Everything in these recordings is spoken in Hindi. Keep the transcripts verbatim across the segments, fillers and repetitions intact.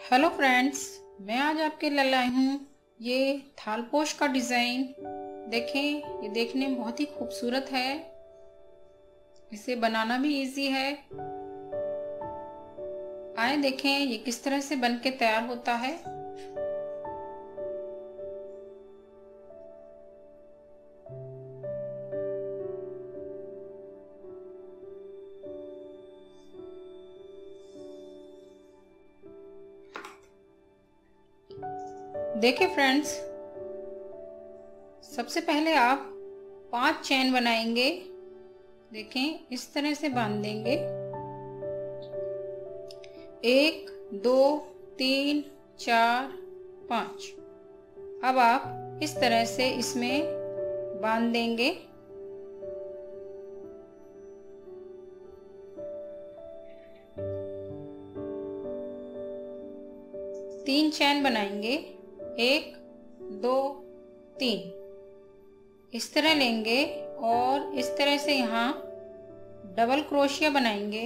हेलो फ्रेंड्स, मैं आज आपके लिए लाई हूँ ये थालपोश का डिज़ाइन। देखें, ये देखने में बहुत ही खूबसूरत है। इसे बनाना भी इजी है। आए देखें ये किस तरह से बन के तैयार होता है। देखें फ्रेंड्स, सबसे पहले आप पांच चैन बनाएंगे। देखें, इस तरह से बांध देंगे। एक, दो, तीन, चार, पाँच। अब आप इस तरह से इसमें बांध देंगे। तीन चैन बनाएंगे, एक, दो, तीन। इस तरह लेंगे और इस तरह से यहाँ डबल क्रोशिया बनाएंगे।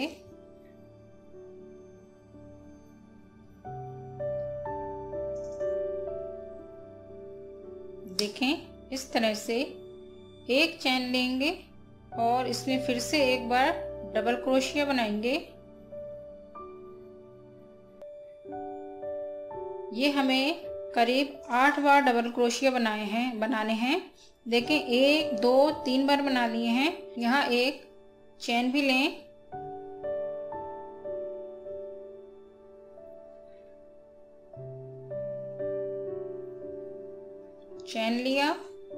देखें, इस तरह से एक चैन लेंगे और इसमें फिर से एक बार डबल क्रोशिया बनाएंगे। ये हमें करीब आठ बार डबल क्रोशिया बनाए हैं बनाने हैं। देखें, एक, दो, तीन बार बना लिए हैं। यहाँ एक चैन भी लें। चैन लिया,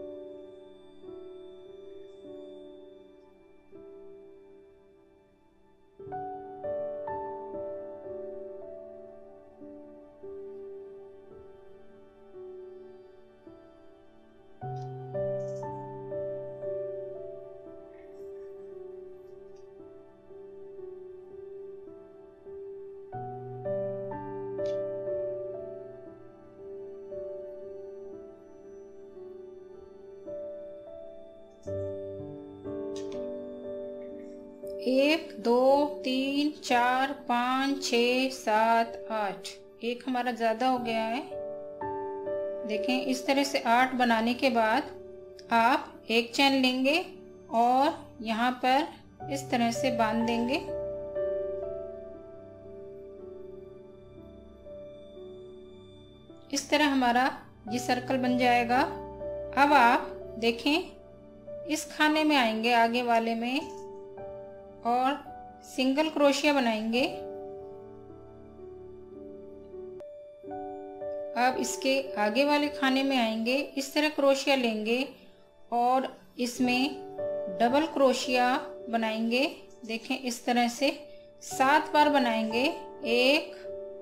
एक, दो, तीन, चार, पाँच, छ, सात, आठ। एक हमारा ज़्यादा हो गया है। देखें, इस तरह से आठ बनाने के बाद आप एक चैन लेंगे और यहाँ पर इस तरह से बांध देंगे। इस तरह हमारा ये सर्कल बन जाएगा। अब आप देखें, इस खाने में आएंगे आगे वाले में और सिंगल क्रोशिया बनाएंगे। अब इसके आगे वाले खाने में आएंगे, इस तरह क्रोशिया लेंगे और इसमें डबल क्रोशिया बनाएंगे। देखें, इस तरह से सात बार बनाएंगे। एक,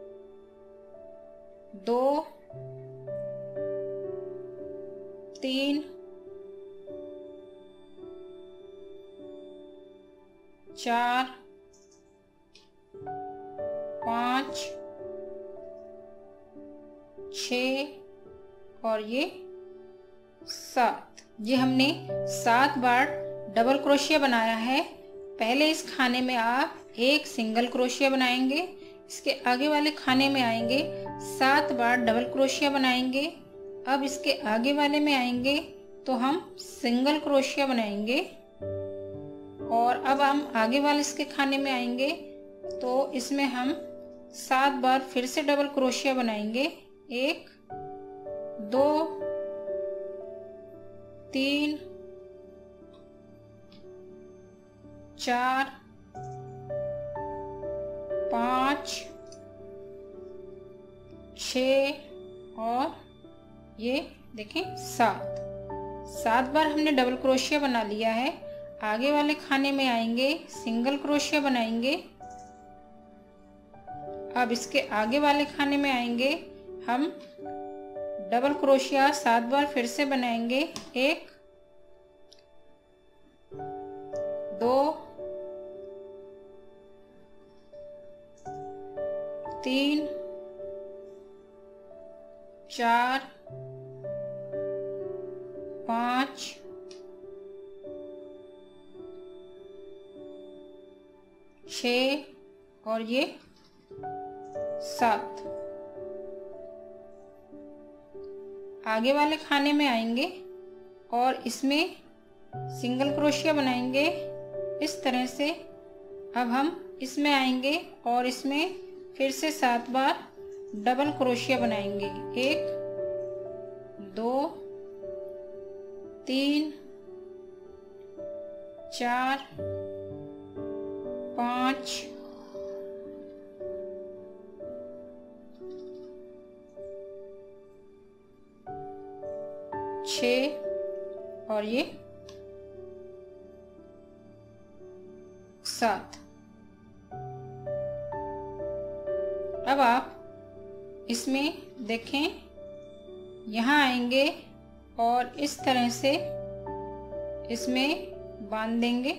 दो, तीन, चार, पाँच, छ और ये सात। ये हमने सात बार डबल क्रोशिया बनाया है। पहले इस खाने में आप एक सिंगल क्रोशिया बनाएंगे, इसके आगे वाले खाने में आएंगे, सात बार डबल क्रोशिया बनाएंगे। अब इसके आगे वाले में आएंगे तो हम सिंगल क्रोशिया बनाएंगे और अब हम आगे वाले इसके खाने में आएंगे तो इसमें हम सात बार फिर से डबल क्रोशिया बनाएंगे। एक, दो, तीन, चार, पाँच, छ और ये देखें सात। सात बार हमने डबल क्रोशिया बना लिया है। आगे वाले खाने में आएंगे, सिंगल क्रोशिया बनाएंगे। अब इसके आगे वाले खाने में आएंगे, हम डबल क्रोशिया सात बार फिर से बनाएंगे। एक, दो, तीन, चार, पाँच, छ और ये सात। आगे वाले खाने में आएंगे और इसमें सिंगल क्रोशिया बनाएंगे इस तरह से। अब हम इसमें आएंगे और इसमें फिर से सात बार डबल क्रोशिया बनाएंगे। एक, दो, तीन, चार, पाँच, छः और ये सात। अब आप इसमें देखें, यहाँ आएंगे और इस तरह से इसमें बांध देंगे।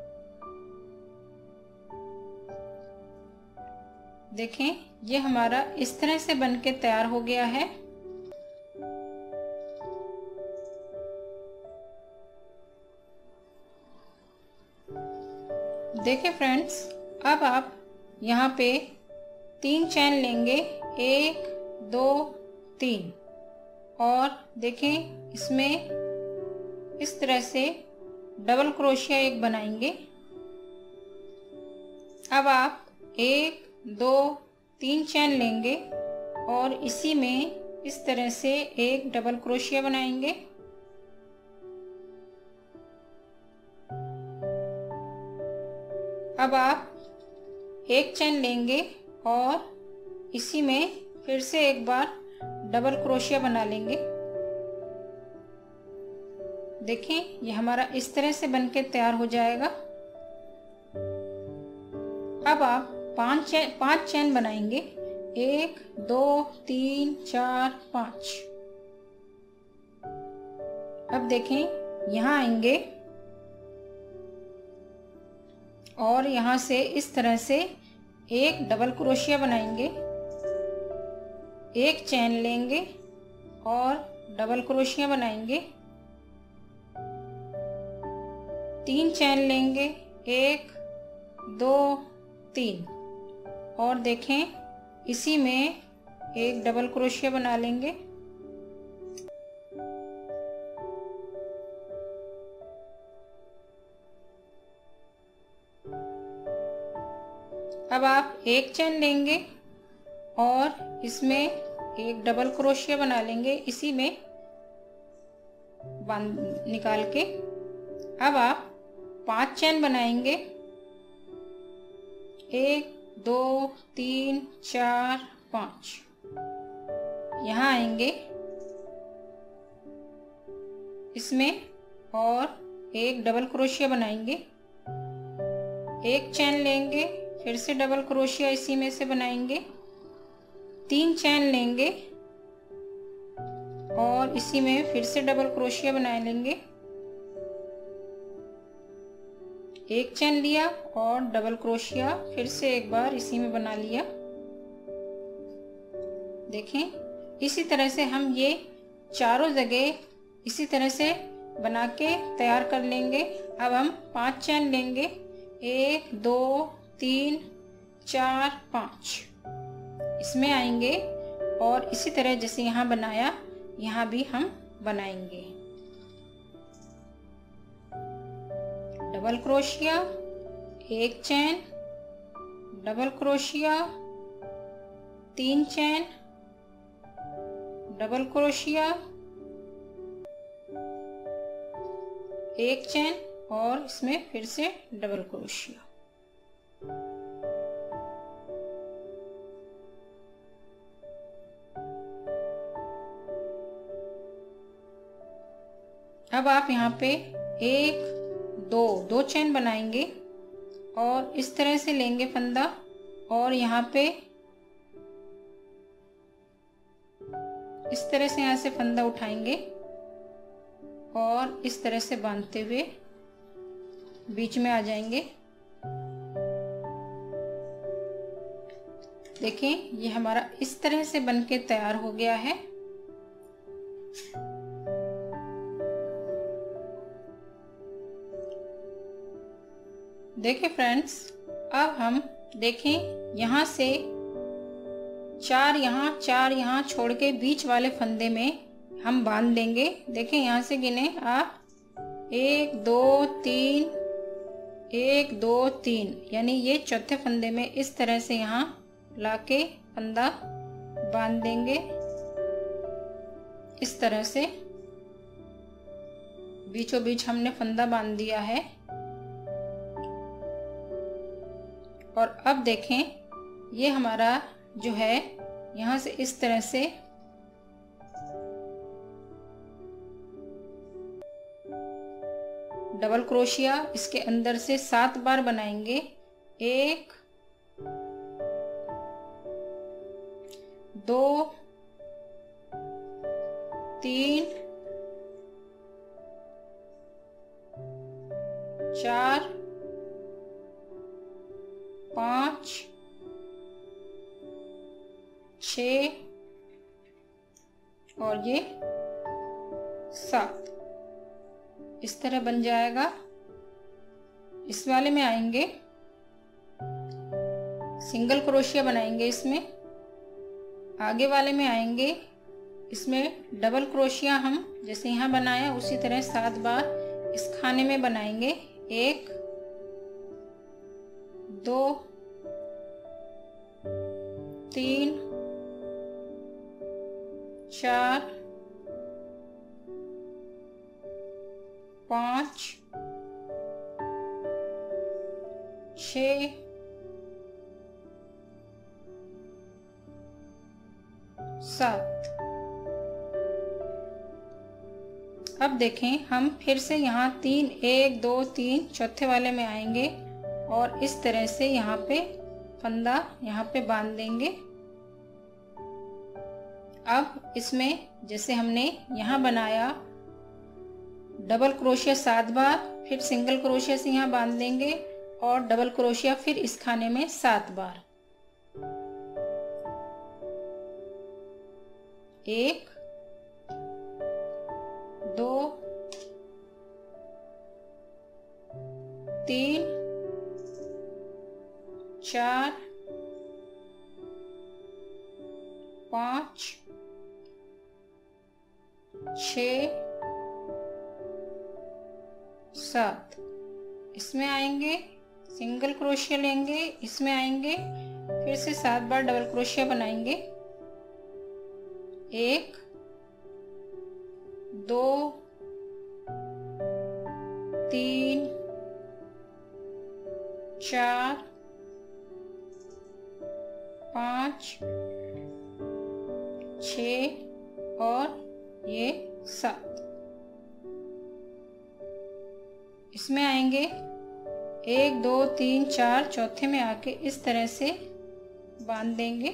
देखें, ये हमारा इस तरह से बनके तैयार हो गया है। देखें फ्रेंड्स, अब आप यहाँ पे तीन चैन लेंगे, एक, दो, तीन, और देखें इसमें इस तरह से डबल क्रोशिया एक बनाएंगे। अब आप एक, दो, तीन चैन लेंगे और इसी में इस तरह से एक डबल क्रोशिया बनाएंगे। अब आप एक चैन लेंगे और इसी में फिर से एक बार डबल क्रोशिया बना लेंगे। देखें, ये हमारा इस तरह से बनके तैयार हो जाएगा। अब आप पांच चैन पांच चैन बनाएंगे, एक, दो, तीन, चार, पाँच। अब देखें, यहाँ आएंगे और यहाँ से इस तरह से एक डबल क्रोशिया बनाएंगे, एक चैन लेंगे और डबल क्रोशिया बनाएंगे, तीन चैन लेंगे, एक, दो, तीन, और देखें इसी में एक डबल क्रोशिया बना लेंगे। अब आप एक चैन लेंगे और इसमें एक डबल क्रोशिया बना लेंगे, इसी में बांध निकाल के। अब आप पांच चैन बनाएंगे, एक, दो, तीन, चार, पाँच। यहाँ आएंगे इसमें और एक डबल क्रोशिया बनाएंगे, एक चैन लेंगे, फिर से डबल क्रोशिया इसी में से बनाएंगे, तीन चैन लेंगे और इसी में फिर से डबल क्रोशिया बना लेंगे, एक चैन लिया और डबल क्रोशिया फिर से एक बार इसी में बना लिया। देखें, इसी तरह से हम ये चारों जगह इसी तरह से बना के तैयार कर लेंगे। अब हम पांच चैन लेंगे, एक, दो, तीन, चार, पाँच, इसमें आएंगे और इसी तरह जैसे यहाँ बनाया यहाँ भी हम बनाएंगे। डबल क्रोशिया, एक चैन, डबल क्रोशिया, तीन चैन, डबल क्रोशिया, एक चैन और इसमें फिर से डबल क्रोशिया। अब आप यहाँ पे एक, दो दो चैन बनाएंगे और इस तरह से लेंगे फंदा और यहाँ पे इस तरह से यहाँ से फंदा उठाएंगे और इस तरह से बांधते हुए बीच में आ जाएंगे। देखें, ये हमारा इस तरह से बनके तैयार हो गया है। देखिए फ्रेंड्स, अब हम देखें यहाँ से चार यहाँ चार यहाँ छोड़ के बीच वाले फंदे में हम बांध देंगे। देखें यहाँ से गिने आप, एक दो तीन, एक दो तीन, यानी ये चौथे फंदे में इस तरह से यहाँ लाके फंदा बांध देंगे। इस तरह से बीचों बीच हमने फंदा बांध दिया है। और अब देखें, ये हमारा जो है यहाँ से इस तरह से डबल क्रोशिया इसके अंदर से सात बार बनाएंगे। एक, दो, तीन, चार, पाँच, छ और ये सात। इस तरह बन जाएगा। इस वाले में आएंगे, सिंगल क्रोशिया बनाएंगे इसमें। आगे वाले में आएंगे, इसमें डबल क्रोशिया हम जैसे यहाँ बनाया उसी तरह सात बार इस खाने में बनाएंगे। एक, दो, तीन, चार, पाँच, छ, सात। अब देखें, हम फिर से यहाँ तीन, एक दो तीन चौथे वाले में आएंगे और इस तरह से यहाँ पे फंदा यहाँ पे बांध देंगे। अब इसमें जैसे हमने यहाँ बनाया डबल क्रोशिया सात बार, फिर सिंगल क्रोशिया से यहाँ बांध देंगे और डबल क्रोशिया फिर इस खाने में सात बार। एक, दो, तीन, चार, पाँच, छ, सात। इसमें आएंगे, सिंगल क्रोशिया लेंगे, इसमें आएंगे, फिर से सात बार डबल क्रोशिया बनाएंगे। एक, दो, तीन, चार, पाँच, छ और ये सात। इसमें आएंगे, एक दो तीन चार चौथे में आके इस तरह से बांध देंगे।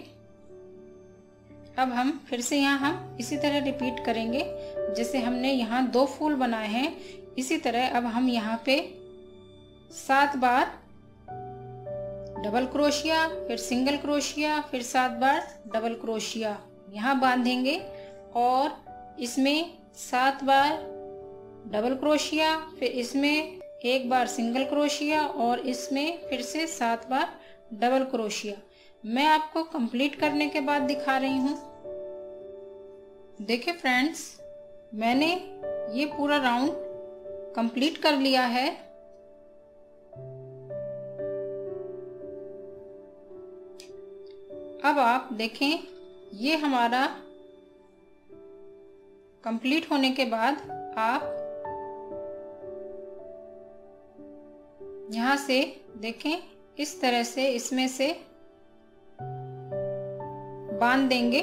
अब हम फिर से यहाँ हम इसी तरह रिपीट करेंगे जैसे हमने यहाँ दो फूल बनाए हैं। इसी तरह अब हम यहाँ पे सात बार डबल क्रोशिया, फिर सिंगल क्रोशिया, फिर सात बार डबल क्रोशिया यहाँ बांधेंगे और इसमें सात बार डबल क्रोशिया, फिर इसमें एक बार सिंगल क्रोशिया और इसमें फिर से सात बार डबल क्रोशिया। मैं आपको कंप्लीट करने के बाद दिखा रही हूँ। देखिए फ्रेंड्स, मैंने ये पूरा राउंड कंप्लीट कर लिया है। अब आप देखें, ये हमारा कंप्लीट होने के बाद आप यहाँ से देखें, इस तरह से इसमें से बांध देंगे।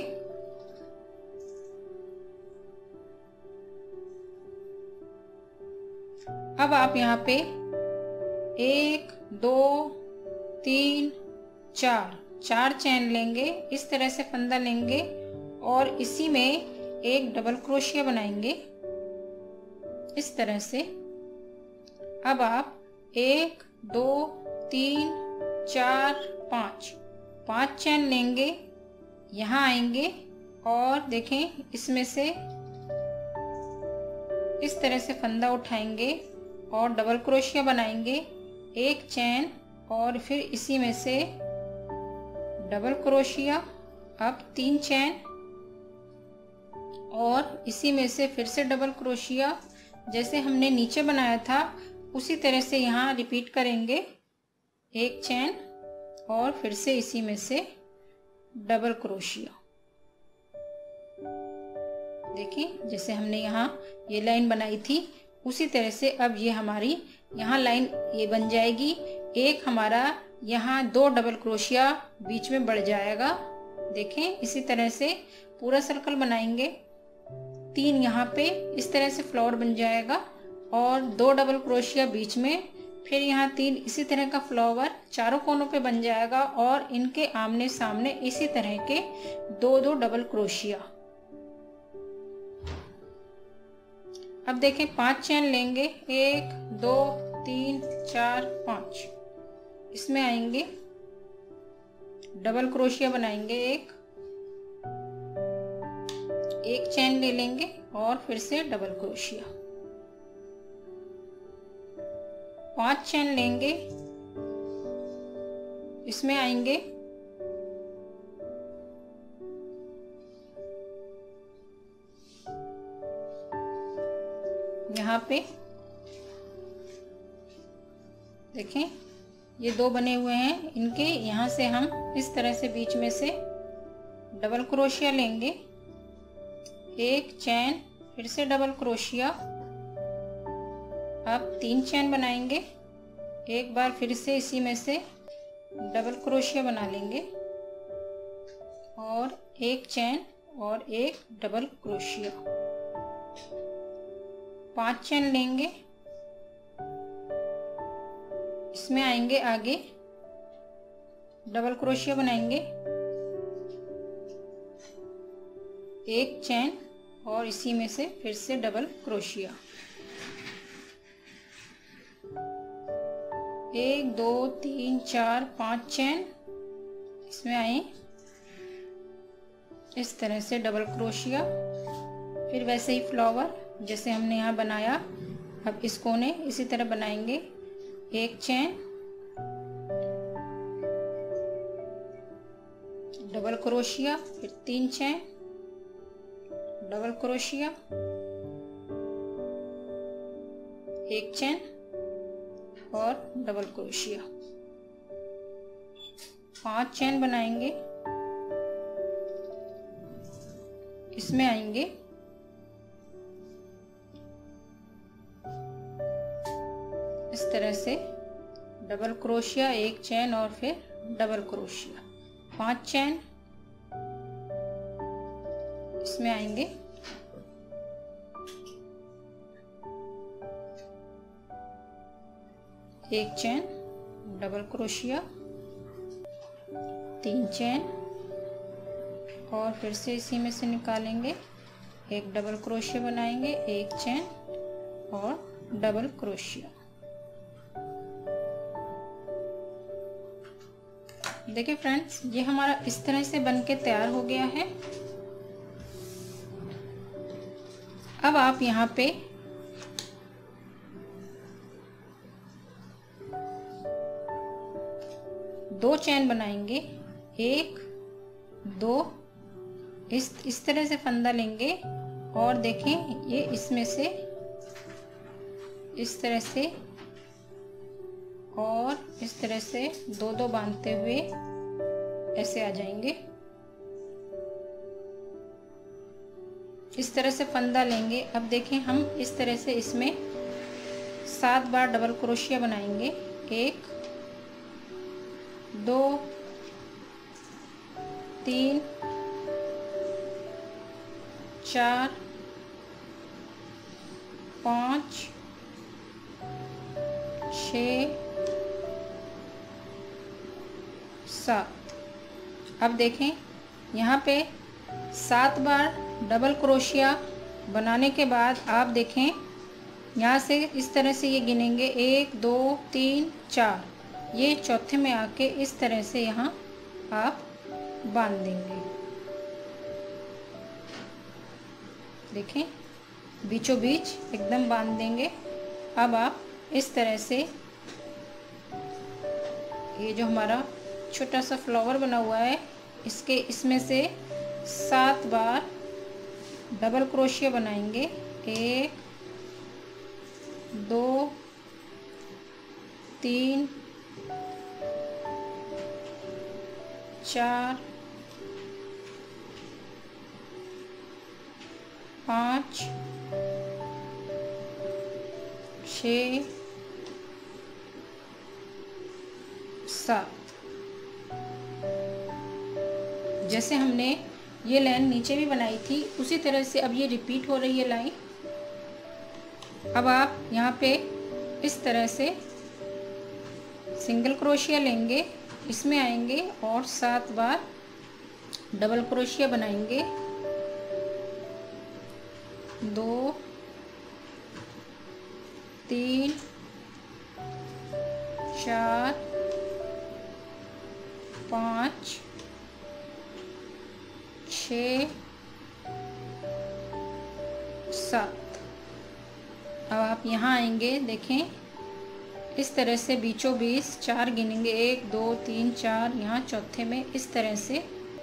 अब आप यहाँ पे एक, दो, तीन, चार चार चैन लेंगे, इस तरह से फंदा लेंगे और इसी में एक डबल क्रोशिया बनाएंगे इस तरह से। अब आप एक, दो, तीन, चार, पाँच पाँच चैन लेंगे, यहाँ आएंगे और देखें इसमें से इस तरह से फंदा उठाएंगे और डबल क्रोशिया बनाएंगे, एक चैन और फिर इसी में से डबल क्रोशिया, अब तीन चैन और इसी में से फिर से डबल क्रोशिया जैसे हमने नीचे बनाया था उसी तरह से यहाँ रिपीट करेंगे। एक चैन और फिर से इसी में से डबल क्रोशिया। देखिए जैसे हमने यहाँ ये लाइन बनाई थी उसी तरह से अब ये हमारी यहाँ लाइन ये बन जाएगी। एक हमारा यहाँ दो डबल क्रोशिया बीच में बढ़ जाएगा। देखें इसी तरह से पूरा सर्कल बनाएंगे। तीन यहाँ पे इस तरह से फ्लावर बन जाएगा और दो डबल क्रोशिया बीच में, फिर यहाँ तीन इसी तरह का फ्लावर चारों कोनों पे बन जाएगा और इनके आमने सामने इसी तरह के दो दो डबल क्रोशिया। अब देखें पांच चैन लेंगे, एक दो तीन चार पाँच, इसमें आएंगे डबल क्रोशिया बनाएंगे। एक एक चैन ले लेंगे और फिर से डबल क्रोशिया। पांच चैन लेंगे, इसमें आएंगे यहाँ पे। देखें ये दो बने हुए हैं, इनके यहाँ से हम इस तरह से बीच में से डबल क्रोशिया लेंगे। एक चैन, फिर से डबल क्रोशिया। अब तीन चैन बनाएंगे, एक बार फिर से इसी में से डबल क्रोशिया बना लेंगे और एक चैन और एक डबल क्रोशिया। पांच चैन लेंगे, इसमें आएंगे आगे डबल क्रोशिया बनाएंगे। एक चैन और इसी में से फिर से डबल क्रोशिया। एक दो तीन चार पांच चैन, इसमें आए इस तरह से डबल क्रोशिया। फिर वैसे ही फ्लावर जैसे हमने यहाँ बनाया, अब इस कोने इसी तरह बनाएंगे। एक चैन, डबल क्रोशिया, फिर तीन चैन, डबल क्रोशिया, एक चैन और डबल क्रोशिया। पांच चैन बनाएंगे, इसमें आएंगे इस तरह से डबल क्रोशिया, एक चैन और फिर डबल क्रोशिया। पांच चैन, इसमें आएंगे एक चैन, डबल क्रोशिया, तीन चैन और फिर से इसी में से निकालेंगे एक डबल क्रोशिया बनाएंगे, एक चैन और डबल क्रोशिया। देखिए फ्रेंड्स, ये हमारा इस तरह से बनके तैयार हो गया है। अब आप यहाँ पे दो चैन बनाएंगे, एक दो, इस इस तरह से फंदा लेंगे और देखें ये इसमें से इस तरह से और इस तरह से दो दो बांधते हुए ऐसे आ जाएंगे। इस तरह से फंदा लेंगे। अब देखें हम इस तरह से इसमें सात बार डबल क्रोशिया बनाएंगे। एक, दो, तीन, चार, पाँच, छः, सात। अब देखें यहाँ पे सात बार डबल क्रोशिया बनाने के बाद आप देखें यहाँ से इस तरह से ये गिनेंगे, एक दो तीन चार, ये चौथे में आके इस तरह से यहाँ आप बांध देंगे। देखें बीचों बीच एकदम बांध देंगे। अब आप इस तरह से ये जो हमारा छोटा सा फ्लावर बना हुआ है, इसके इसमें से सात बार डबल क्रोशिया बनाएंगे। एक, दो, तीन, चार, पाँच, छः, सात। जैसे हमने ये लाइन नीचे भी बनाई थी उसी तरह से अब ये रिपीट हो रही है लाइन। अब आप यहाँ पे इस तरह से सिंगल क्रोशिया लेंगे, इसमें आएंगे और सात बार डबल क्रोशिया बनाएंगे। दो, तीन, चार, पाँच, छः, सात। अब आप यहाँ आएंगे, देखें इस तरह से बीचों बीच चार गिनेंगे, एक, दो, तीन, चार। यहाँ चौथे में इस तरह से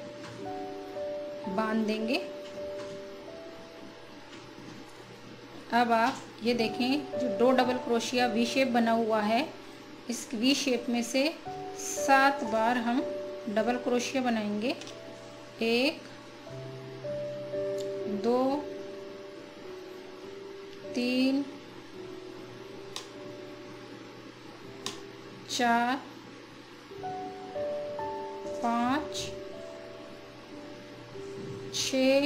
बांध देंगे। अब आप ये देखें जो दो डबल क्रोशिया वी शेप बना हुआ है, इस वी शेप में से सात बार हम डबल क्रोशिया बनाएंगे। एक, दो, तीन, चार, पाँच, छः,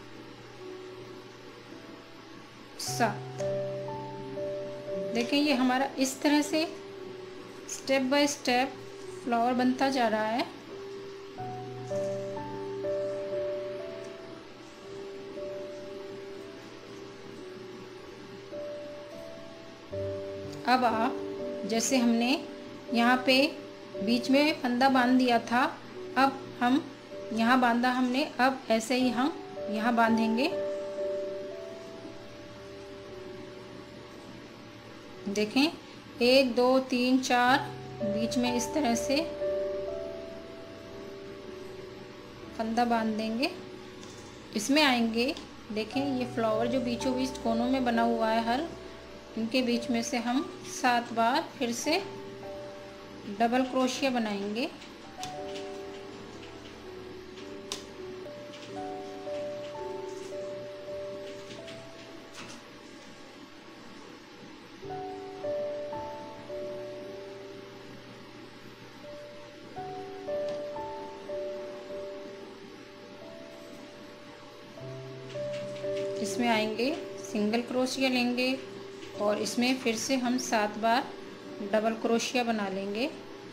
सात। देखें ये हमारा इस तरह से स्टेप बाय स्टेप फ्लावर बनता जा रहा है। अब आप जैसे हमने यहाँ पे बीच में फंदा बांध दिया था, अब हम यहाँ बांधा हमने, अब ऐसे ही हम यहाँ बांधेंगे। देखें एक, दो, तीन, चार, बीच में इस तरह से फंदा बांध देंगे। इसमें आएंगे, देखें ये फ्लावर जो बीचों बीच कोनों में बना हुआ है हर, इनके बीच में से हम सात बार फिर से डबल क्रोशिया बनाएंगे। इसमें आएंगे, सिंगल क्रोशिया लेंगे और इसमें फिर से हम सात बार डबल क्रोशिया बना लेंगे।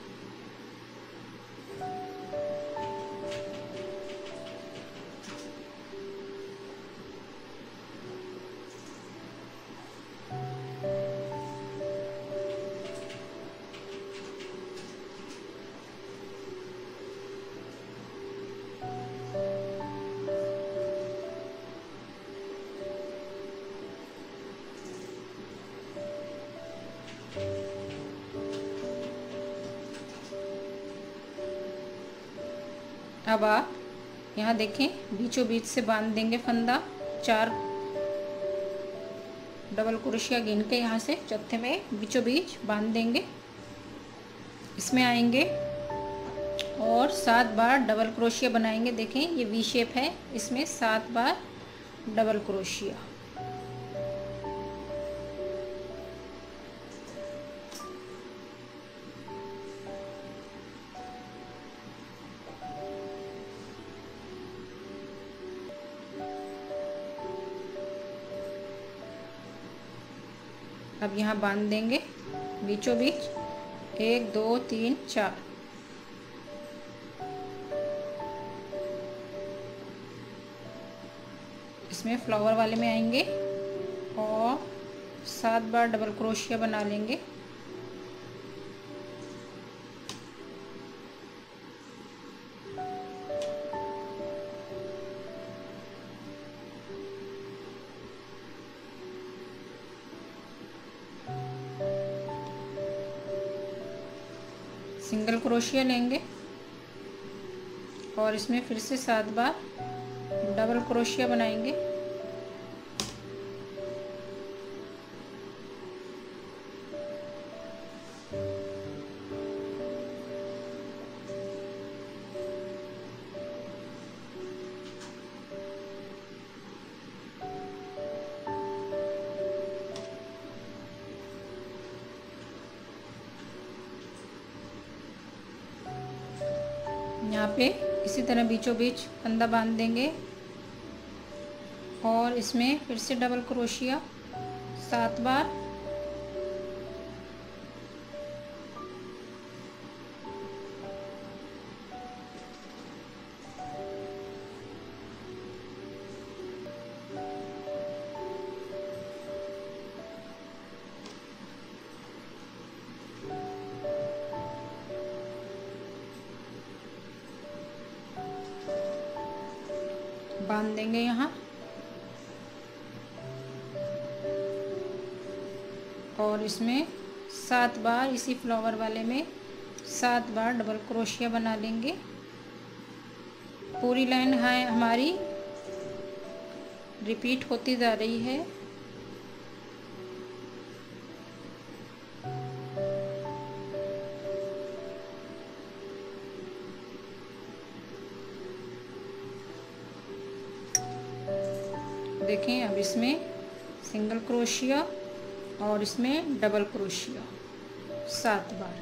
अब आप यहाँ देखें बीचों बीच से बांध देंगे फंदा, चार डबल क्रोशिया गिन के यहाँ से चौथे में बीचों बीच बांध देंगे। इसमें आएंगे और सात बार डबल क्रोशिया बनाएंगे। देखें ये वी शेप है, इसमें सात बार डबल क्रोशिया। अब यहाँ बांध देंगे बीचों बीच, एक, दो, तीन, चार। इसमें फ्लावर वाले में आएंगे और सात बार डबल क्रोशिया बना लेंगे। सिंगल क्रोशिया लेंगे और इसमें फिर से सात बार डबल क्रोशिया बनाएंगे। यहाँ पे इसी तरह बीचों बीच फंदा बांध देंगे और इसमें फिर से डबल क्रोशिया सात बार। बांध देंगे यहाँ और इसमें सात बार इसी फ्लावर वाले में सात बार डबल क्रोशिया बना लेंगे। पूरी लाइन है हमारी रिपीट होती जा रही है। देखें अब इसमें सिंगल क्रोशिया और इसमें डबल क्रोशिया सात बार।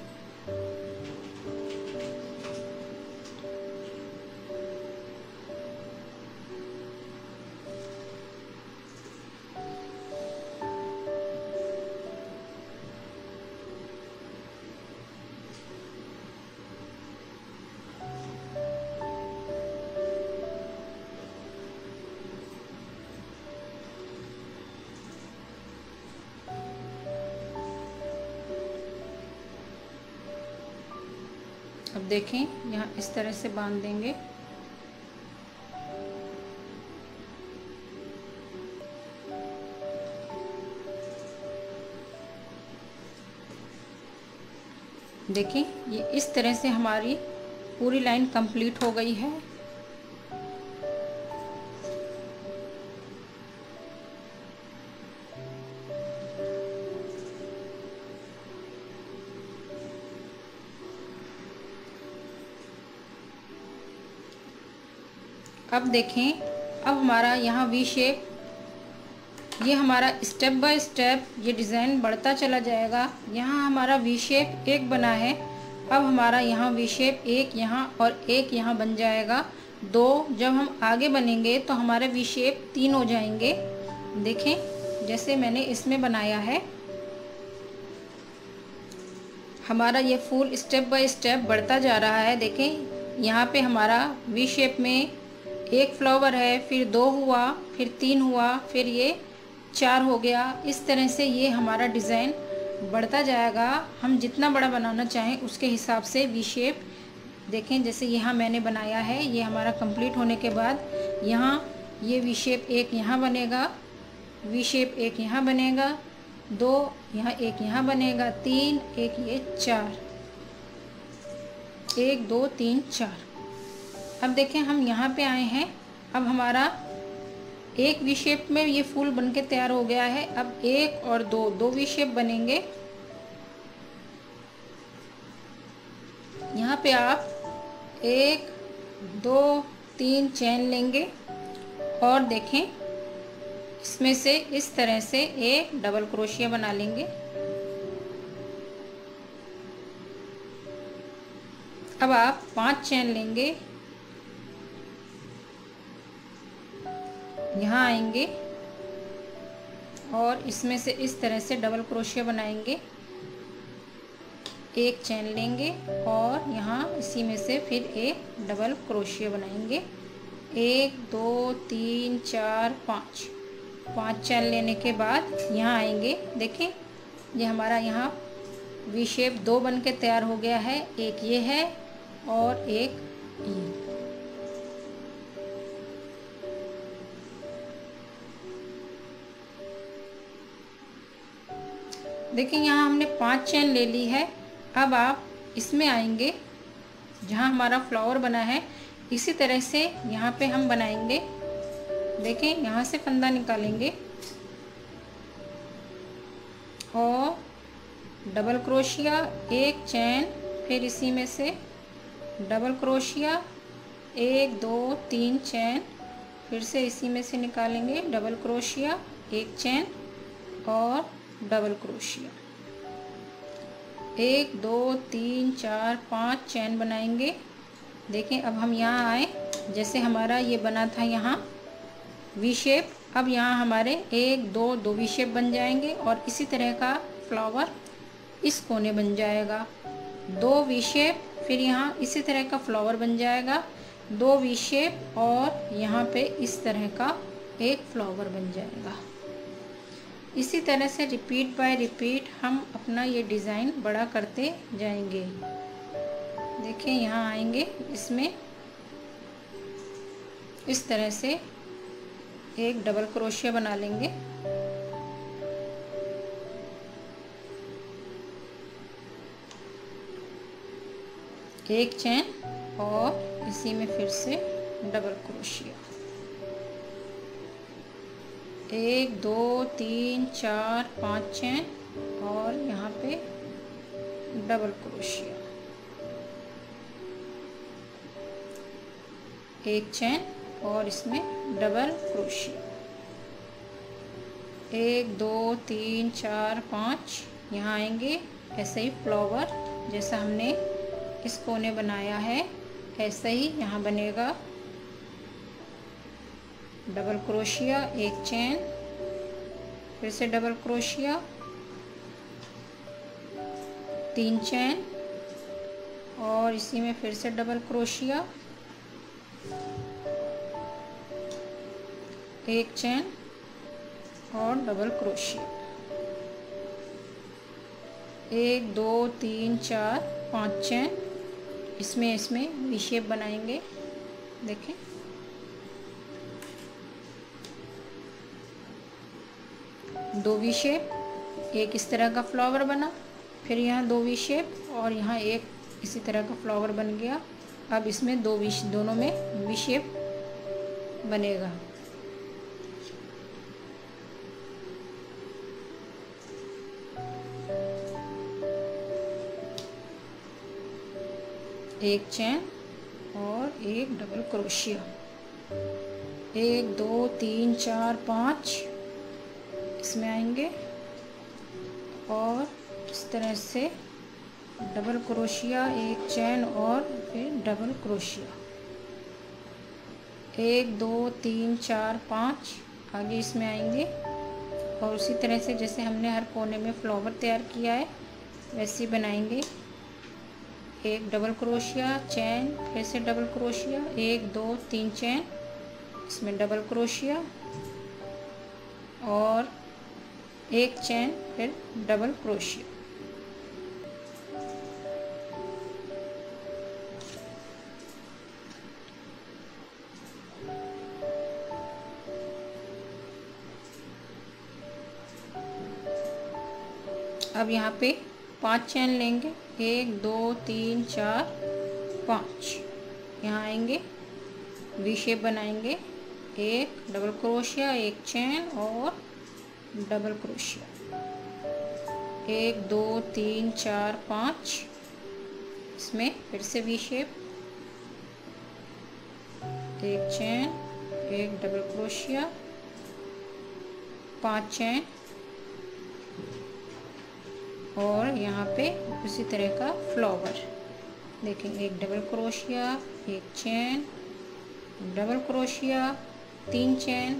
अब देखें यहाँ इस तरह से बांध देंगे। देखें ये इस तरह से हमारी पूरी लाइन कंप्लीट हो गई है। अब देखें अब हमारा यहाँ वी शेप, ये हमारा स्टेप बाय स्टेप ये डिज़ाइन बढ़ता चला जाएगा। यहाँ हमारा वी शेप एक बना है, अब हमारा यहाँ वी शेप एक यहाँ और एक यहाँ बन जाएगा दो। जब हम आगे बनेंगे तो हमारे वी शेप तीन हो जाएंगे। देखें जैसे मैंने इसमें बनाया है, हमारा ये फूल स्टेप बाय स्टेप बढ़ता जा रहा है। देखें यहाँ पे हमारा वी शेप में एक फ्लावर है, फिर दो हुआ, फिर तीन हुआ, फिर ये चार हो गया। इस तरह से ये हमारा डिज़ाइन बढ़ता जाएगा। हम जितना बड़ा बनाना चाहें उसके हिसाब से वी शेप। देखें जैसे यहाँ मैंने बनाया है, ये हमारा कंप्लीट होने के बाद यहाँ ये वी शेप एक यहाँ बनेगा, वी शेप एक यहाँ बनेगा, दो यहाँ एक यहाँ बनेगा, तीन एक ये चार, एक दो तीन चार। अब देखें हम यहाँ पे आए हैं, अब हमारा एक वी शेप में ये फूल बनके तैयार हो गया है। अब एक और दो दो वी शेप बनेंगे। यहाँ पे आप एक दो तीन चेन लेंगे और देखें इसमें से इस तरह से एक डबल क्रोशिया बना लेंगे। अब आप पांच चेन लेंगे, यहाँ आएंगे और इसमें से इस तरह से डबल क्रोशिया बनाएंगे। एक चेन लेंगे और यहाँ इसी में से फिर एक डबल क्रोशिया बनाएंगे। एक दो तीन चार पाँच, पाँच चेन लेने के बाद यहाँ आएंगे। देखें ये हमारा यहाँ वी शेप दो बन के तैयार हो गया है। एक ये है और एक ये। देखिए यहाँ हमने पांच चेन ले ली है। अब आप इसमें आएंगे जहाँ हमारा फ्लावर बना है, इसी तरह से यहाँ पे हम बनाएंगे। देखें यहाँ से फंदा निकालेंगे और डबल क्रोशिया, एक चेन, फिर इसी में से डबल क्रोशिया, एक दो तीन चेन, फिर से इसी में से निकालेंगे डबल क्रोशिया, एक चेन और डबल क्रोशिया। एक दो तीन चार पाँच चेन बनाएंगे, देखें अब हम यहाँ आए, जैसे हमारा ये बना था यहाँ वी शेप, अब यहाँ हमारे एक दो दो वी शेप बन जाएंगे और इसी तरह का फ्लावर इस कोने बन जाएगा। दो वी शेप, फिर यहाँ इसी तरह का फ्लावर बन जाएगा, दो वी शेप और यहाँ पे इस तरह का एक फ्लावर बन जाएगा। इसी तरह से रिपीट बाय रिपीट हम अपना ये डिज़ाइन बड़ा करते जाएंगे। देखें यहाँ आएंगे, इसमें इस तरह से एक डबल क्रोशिया बना लेंगे। एक चेन और इसी में फिर से डबल क्रोशिया, एक दो तीन चार पाँच चेन और यहाँ पे डबल क्रोशिया, एक चेन और इसमें डबल क्रोशिया, एक दो तीन चार पाँच, यहाँ आएंगे ऐसे ही फ्लावर जैसा हमने इस कोने बनाया है ऐसा ही यहाँ बनेगा। डबल क्रोशिया, एक चेन, फिर से डबल क्रोशिया, तीन चेन और इसी में फिर से डबल क्रोशिया, एक चेन और डबल क्रोशिया, एक दो तीन चार पाँच चेन, इसमें इसमें वी शेप बनाएंगे। देखें दो वी शेप, एक इस तरह का फ्लावर बना, फिर यहाँ दो वी शेप और यहाँ एक इसी तरह का फ्लावर बन गया। अब इसमें दो वी दोनों में वी शेप बनेगा। एक चेन और एक डबल क्रोशिया, एक दो तीन चार पाँच, इसमें आएंगे और इस तरह से डबल क्रोशिया, एक चेन और फिर डबल क्रोशिया, एक दो तीन चार पाँच, आगे इसमें आएंगे और उसी तरह से जैसे हमने हर कोने में फ्लावर तैयार किया है वैसे ही बनाएंगे। एक डबल क्रोशिया, चेन, फिर से डबल क्रोशिया, एक दो तीन चेन, इसमें डबल क्रोशिया और एक चेन, फिर डबल क्रोशिया। अब यहाँ पे पांच चेन लेंगे, एक दो तीन चार पाँच, यहाँ आएंगे वी शेप बनाएंगे, एक डबल क्रोशिया, एक चेन और डबल क्रोशिया, एक दो तीन चार पाँच, इसमें फिर से वी शेप, एक चेन, एक डबल क्रोशिया, पांच चेन और यहाँ पे उसी तरह का फ्लावर। देखें एक डबल क्रोशिया, एक चेन, डबल क्रोशिया, तीन चेन,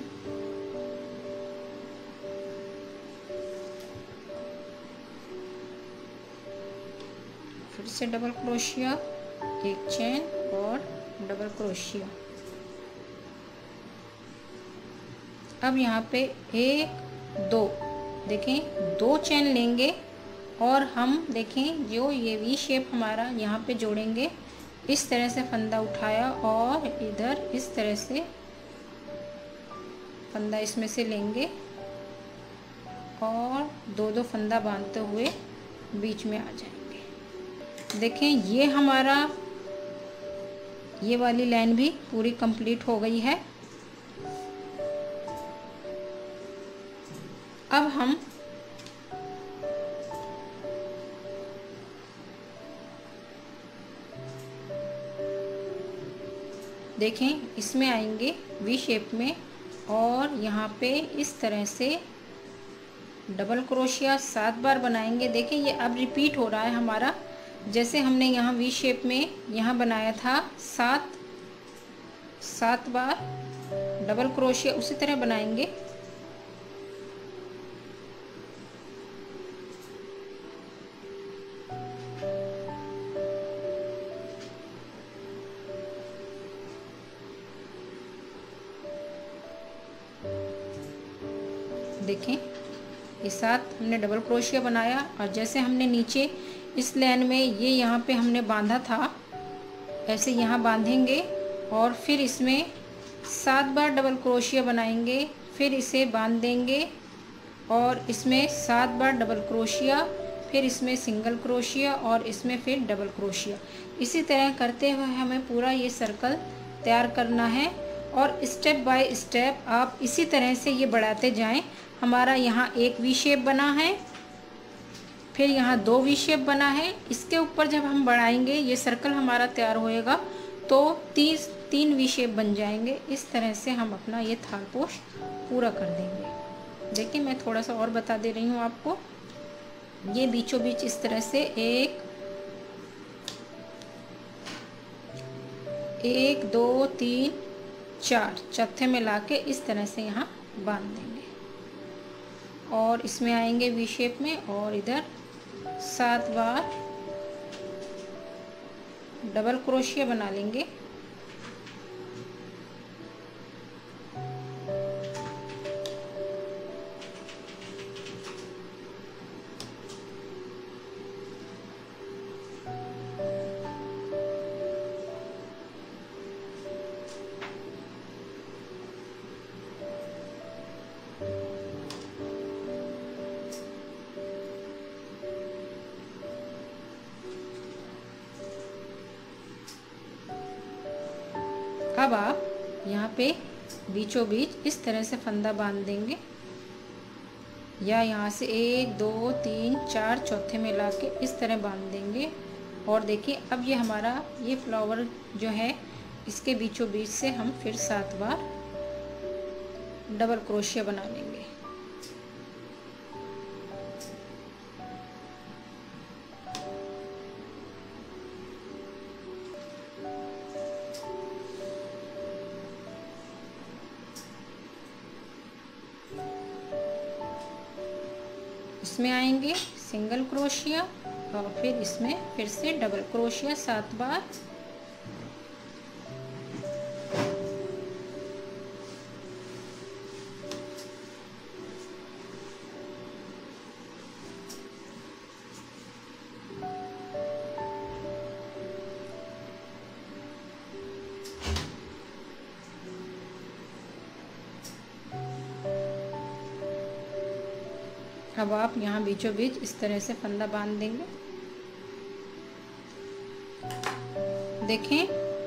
फिर से डबल क्रोशिया, एक चेन और डबल क्रोशिया। अब यहाँ पे एक दो, देखें दो चेन लेंगे और हम देखें जो ये वी शेप हमारा यहाँ पे जोड़ेंगे, इस तरह से फंदा उठाया और इधर इस तरह से फंदा इसमें से लेंगे और दो दो फंदा बांधते हुए बीच में आ जाएंगे। देखें ये हमारा ये वाली लाइन भी पूरी कंप्लीट हो गई है। अब हम देखें इसमें आएंगे वी शेप में और यहाँ पे इस तरह से डबल क्रोशिया सात बार बनाएंगे। देखें ये अब रिपीट हो रहा है हमारा जैसे हमने यहाँ वी शेप में यहाँ बनाया था सात सात बार डबल क्रोशिया, उसी तरह बनाएंगे। देखें, ये सात हमने डबल क्रोशिया बनाया और जैसे हमने नीचे इस लाइन में ये यहाँ पे हमने बांधा था, ऐसे यहाँ बांधेंगे और फिर इसमें सात बार डबल क्रोशिया बनाएंगे, फिर इसे बांध देंगे और इसमें सात बार डबल क्रोशिया, फिर इसमें सिंगल क्रोशिया और इसमें फिर डबल क्रोशिया। इसी तरह करते हुए हमें पूरा ये सर्कल तैयार करना है और स्टेप बाय स्टेप आप इसी तरह से ये बढ़ाते जाएं। हमारा यहाँ एक वी शेप बना है, फिर यहाँ दो वी शेप बना है। इसके ऊपर जब हम बढ़ाएंगे ये सर्कल हमारा तैयार होएगा तो तीस तीन वी शेप बन जाएंगे। इस तरह से हम अपना ये थालपोश पूरा कर देंगे। देखिए, मैं थोड़ा सा और बता दे रही हूँ आपको। ये बीचों बीच इस तरह से एक एक दो तीन चार चौथे में लाके इस तरह से यहाँ बांध देंगे और इसमें आएंगे वी शेप में और इधर सात बार डबल क्रोशिया बना लेंगे। अब आप यहाँ पे बीचों बीच इस तरह से फंदा बांध देंगे या यहाँ से एक दो तीन चार चौथे में लाके इस तरह बांध देंगे। और देखिए, अब ये हमारा ये फ्लावर जो है इसके बीचों बीच से हम फिर सात बार डबल क्रोशिया बना लेंगे। इसमें आएंगे सिंगल क्रोशिया और फिर इसमें फिर से डबल क्रोशिया सात बार। अब आप यहाँ बीचों बीच इस तरह से फंदा बांध देंगे। देखें,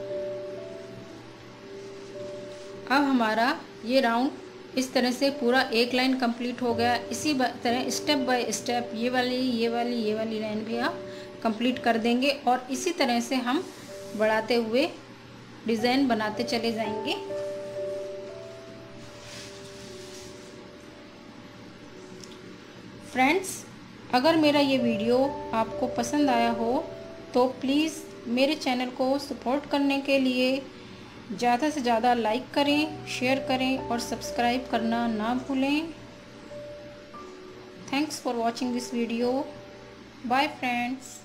अब हमारा ये राउंड इस तरह से पूरा एक लाइन कंप्लीट हो गया। इसी तरह स्टेप बाय स्टेप ये वाली ये वाली ये वाली लाइन भी आप कंप्लीट कर देंगे और इसी तरह से हम बढ़ाते हुए डिज़ाइन बनाते चले जाएंगे। फ्रेंड्स, अगर मेरा ये वीडियो आपको पसंद आया हो तो प्लीज़ मेरे चैनल को सपोर्ट करने के लिए ज़्यादा से ज़्यादा लाइक करें, शेयर करें और सब्सक्राइब करना ना भूलें। Thanks for watching this video. Bye friends.